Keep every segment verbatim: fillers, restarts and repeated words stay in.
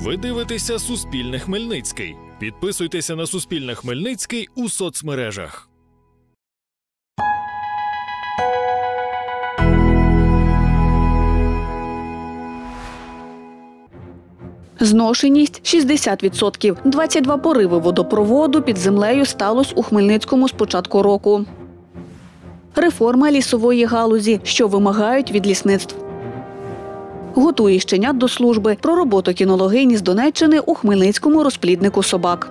Ви дивитеся Суспільне Хмельницький. Підписуйтеся на Суспільне Хмельницький у соцмережах. Зношеність – шістдесят відсотків. двадцять два пориви водопроводу під землею сталося у Хмельницькому з початку року. Реформа лісової галузі, що вимагають від лісництв. Готує щенят до служби. Про роботу кінологині з Донеччини у Хмельницькому розпліднику собак.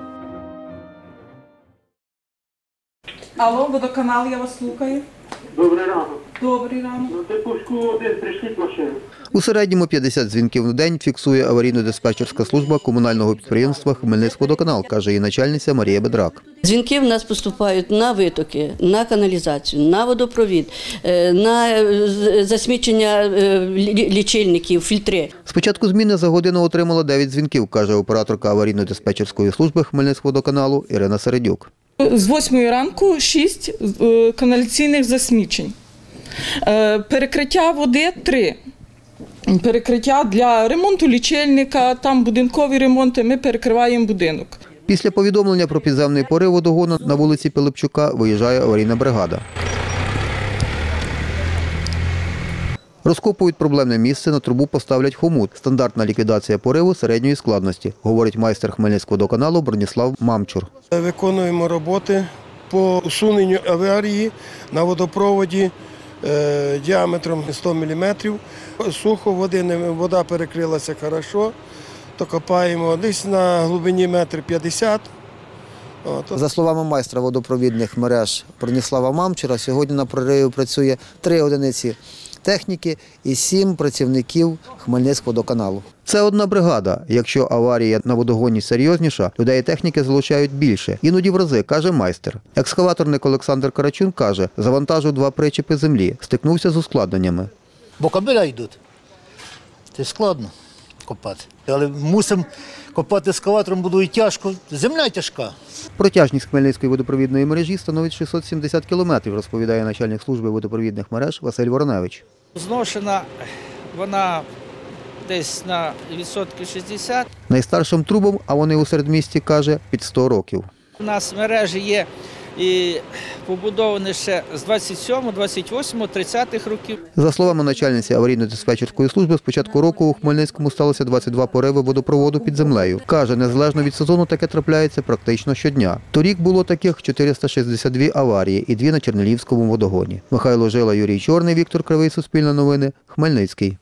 Алло, водоканал, я вас слухаю. Добрий ранок. Добрий ранок. На Типушку один прийшліть машину. У середньому п'ятдесят дзвінків на день фіксує аварійно-диспетчерська служба комунального підприємства «Хмельницькводоканал», каже її начальниця Марія Бедрак. Дзвінки в нас поступають на витоки, на каналізацію, на водопровід, на засмічення лічильників, фільтри. З початку зміни за годину отримала дев'ять дзвінків, каже операторка аварійно-диспетчерської служби Хмельницькводоканалу Ірина Середюк. З восьмої ранку шість каналізаційних засмічень. Перекриття води – три. Перекриття для ремонту лічильника, там будинкові ремонти, ми перекриваємо будинок. Після повідомлення про підземний порив водогону на вулиці Пилипчука виїжджає аварійна бригада. Розкопують проблемне місце, на трубу поставлять хомут. Стандартна ліквідація пориву середньої складності, говорить майстер Хмельницькводоканалу Броніслав Мамчур. Виконуємо роботи по усуненню аварії на водопроводі е, діаметром сто міліметрів. Сухо, води, вода перекрилася добре, то копаємо десь на глибині метр п'ятдесят. За словами майстра водопровідних мереж Броніслава Мамчура, сьогодні на прориві працює три одиниці техніки і сім працівників Хмельницькводоканалу. Це одна бригада. Якщо аварія на водогоні серйозніша, людей і техніки залучають більше. Іноді в рази, каже майстер. Екскаваторник Олександр Карачун каже, завантажив два причепи землі, стикнувся з ускладненнями. Бо кабеля йдуть. Це складно копати. Але мусимо копати ескаватором, буде і тяжко. Земля тяжка. Протяжність Хмельницької водопровідної мережі становить шістсот сімдесят кілометрів, розповідає начальник служби водопровідних мереж Василь Вороневич. Зношена вона десь на відсотків шістдесят. Найстаршим трубам, а вони у середмісті, каже, під сто років. У нас мережі є і побудовані ще з двадцять сьомого, двадцять восьмого, тридцятих років. За словами начальниці аварійно-диспетчерської служби, з початку року у Хмельницькому сталося двадцять два пориви водопроводу під землею. Каже, незалежно від сезону таке трапляється практично щодня. Торік було таких чотириста шістдесят дві аварії і дві на Чернелівському водогоні. Михайло Жила, Юрій Чорний, Віктор Кривий, Суспільне новини, Хмельницький.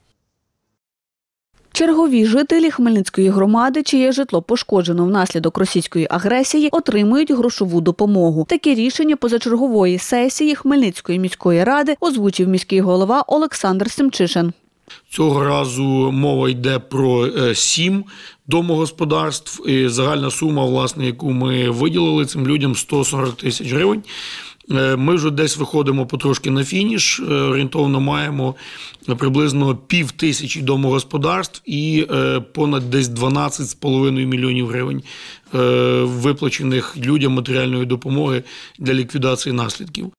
Чергові жителі Хмельницької громади, чиє житло пошкоджено внаслідок російської агресії, отримують грошову допомогу. Таке рішення позачергової сесії Хмельницької міської ради озвучив міський голова Олександр Семчишин. Цього разу мова йде про сім домогосподарств. І загальна сума, власне, яку ми виділили цим людям – сто сорок тисяч гривень. Ми вже десь виходимо потрошки на фініш, орієнтовно маємо приблизно пів тисячі домогосподарств і понад десь дванадцять з половиною мільйонів гривень виплачених людям матеріальної допомоги для ліквідації наслідків.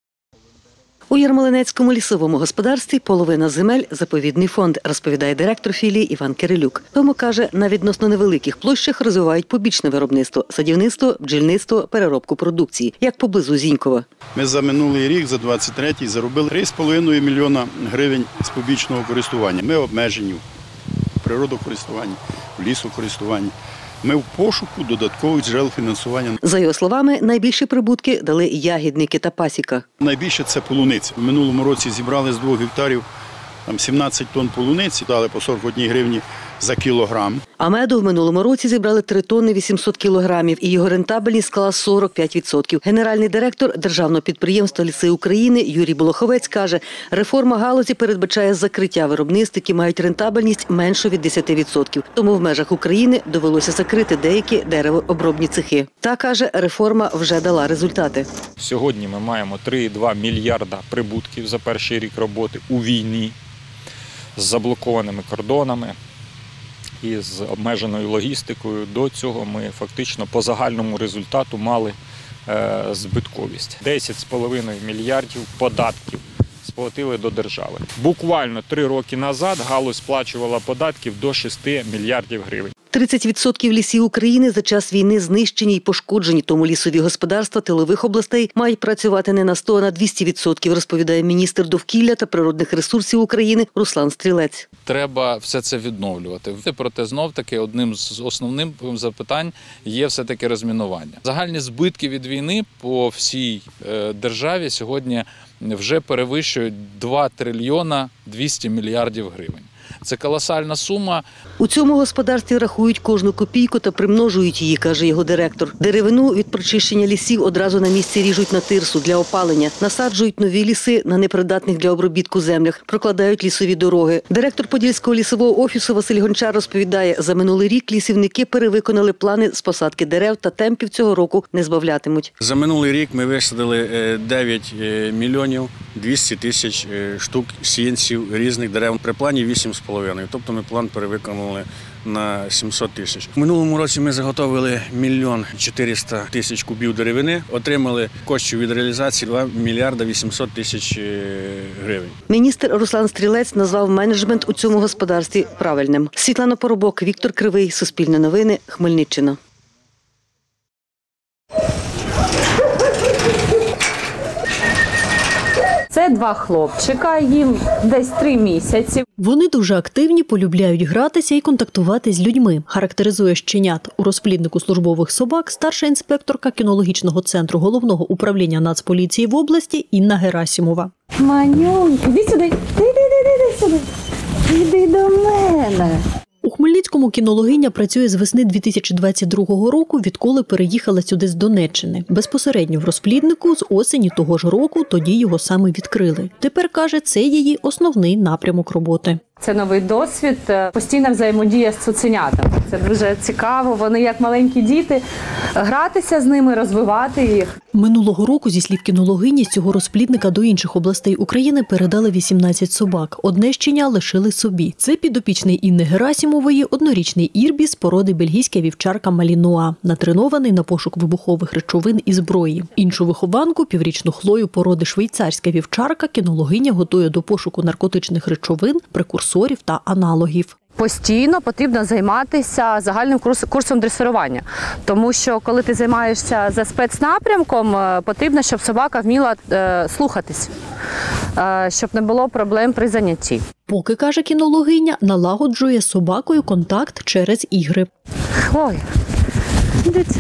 У Ярмолинецькому лісовому господарстві половина земель – заповідний фонд, розповідає директор філії Іван Кирилюк. Тому, каже, на відносно невеликих площах розвивають побічне виробництво – садівництво, бджільництво, переробку продукції, як поблизу Зінькова. Ми за минулий рік, за двадцять третій, заробили три з половиною мільйона гривень з побічного користування. Ми обмежені в природокористуванні, в лісокористуванні. Ми в пошуку додаткових джерел фінансування. За його словами, найбільші прибутки дали ягідники та пасіка. Найбільше це полуниця. В минулому році зібрали з двох гектарів там сімнадцять тонн полуниці, дали по сорок одній гривні за кілограм. А меду в минулому році зібрали три тонни вісімсот кілограмів, і його рентабельність склала сорок п'ять відсотків. Генеральний директор Державного підприємства «Ліси України» Юрій Болоховець каже, реформа галузі передбачає закриття виробництв, які мають рентабельність меншу від десяти відсотків. Тому в межах України довелося закрити деякі деревообробні цехи. Та, каже, реформа вже дала результати. Сьогодні ми маємо три цілих два мільярда прибутків за перший рік роботи у війні з заблокованими кордонами і з обмеженою логістикою. До цього ми фактично по загальному результату мали е, збитковість. десять цілих п'ять десятих мільярдів податків сплатили до держави. Буквально три роки назад галузь сплачувала податків до шести мільярдів гривень. тридцять відсотків лісів України за час війни знищені й пошкоджені, тому лісові господарства тилових областей мають працювати не на сто, а на двісті відсотків, розповідає міністр довкілля та природних ресурсів України Руслан Стрілець. Треба все це відновлювати. Проте знов-таки одним з основним запитань є все-таки розмінування. Загальні збитки від війни по всій державі сьогодні вже перевищують два трильйона двісті мільярдів гривень. Це колосальна сума. У цьому господарстві рахують кожну копійку та примножують її, каже його директор. Деревину від прочищення лісів одразу на місці ріжуть на тирсу для опалення, насаджують нові ліси на непридатних для обробітку землях, прокладають лісові дороги. Директор Подільського лісового офісу Василь Гончар розповідає, за минулий рік лісівники перевиконали плани з посадки дерев та темпів цього року не збавлятимуть. За минулий рік ми висадили дев'ять мільйонів двісті тисяч штук сіянців різних дерев. При плані вісім з половиною, тобто ми план перевиконали на сімсот тисяч. У минулому році ми заготовили мільйон чотириста тисяч кубів деревини, отримали коштів від реалізації два мільярда вісімсот тисяч гривень. Міністр Руслан Стрілець назвав менеджмент у цьому господарстві правильним. Світлана Поробок, Віктор Кривий, Суспільне новини, Хмельниччина. Це два хлопчика, їм десь три місяці. Вони дуже активні, полюбляють гратися і контактувати з людьми. Характеризує щенят у розпліднику службових собак старша інспекторка кінологічного центру Головного управління Нацполіції в області Інна Герасімова. Манюнь, іди сюди, іди, іди, іди сюди, іди до мене. У Хмельницькому кінологиня працює з весни дві тисячі двадцять другого року, відколи переїхала сюди з Донеччини. Безпосередньо в розпліднику з осені того ж року тоді його саме відкрили. Тепер, каже, це її основний напрямок роботи. Це новий досвід, постійна взаємодія з цуценятами. Це дуже цікаво, вони як маленькі діти, гратися з ними, розвивати їх. Минулого року, зі слів кінологині, з цього розплідника до інших областей України передали вісімнадцять собак. Одне щеня лишили собі. Це підопічний Інни Герасімової, однорічний ірбіс з породи бельгійська вівчарка Малінуа, натренований на пошук вибухових речовин і зброї. Іншу вихованку, піврічну Хлою породи швейцарська вівчарка, кінологиня готує до пошуку наркотичних речовин, прекурсорів та аналогів. Постійно потрібно займатися загальним курсом дресирування, тому що коли ти займаєшся за спецнапрямком, потрібно, щоб собака вміла е, слухатись, е, щоб не було проблем при занятті. Поки, каже кінологиня, налагоджує з собакою контакт через ігри. Ой, дивіться,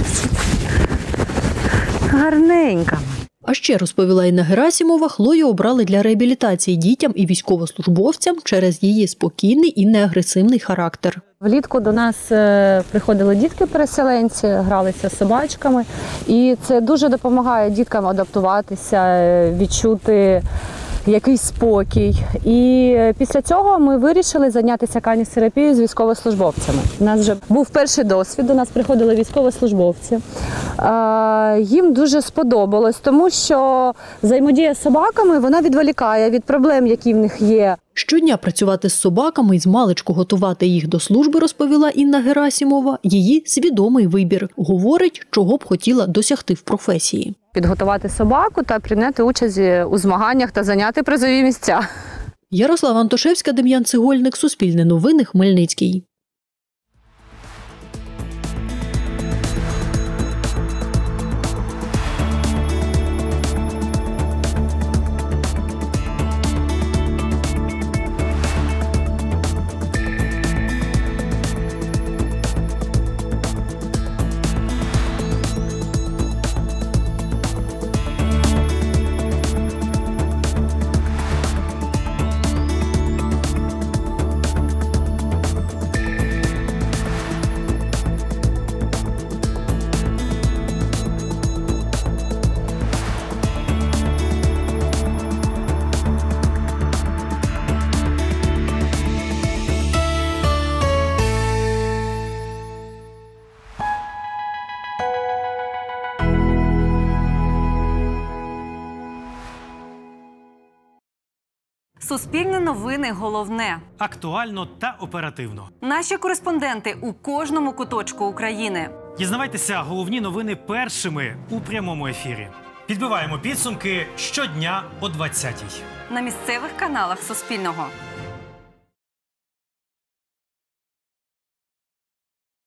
гарненька. А ще, розповіла Інна Герасімова, Хлою обрали для реабілітації дітям і військовослужбовцям через її спокійний і неагресивний характер. Влітку до нас приходили дітки-переселенці, гралися з собачками. І це дуже допомагає діткам адаптуватися, відчути якийсь спокій. І після цього ми вирішили зайнятися каністерапією з військовослужбовцями. У нас вже був перший досвід, до нас приходили військовослужбовці. Їм дуже сподобалось, тому що взаємодія з собаками, вона відволікає від проблем, які в них є. Щодня працювати з собаками і змалечку готувати їх до служби, розповіла Інна Герасімова, її свідомий вибір. Говорить, чого б хотіла досягти в професії. Підготувати собаку та прийняти участь у змаганнях та зайняти призові місця. Ярослава Антошевська, Дем'ян Цегольник, Суспільне новини, Хмельницький. Суспільне новини головне. Актуально та оперативно. Наші кореспонденти у кожному куточку України. Дізнавайтеся головні новини першими у прямому ефірі. Підбиваємо підсумки щодня о двадцятій. На місцевих каналах Суспільного.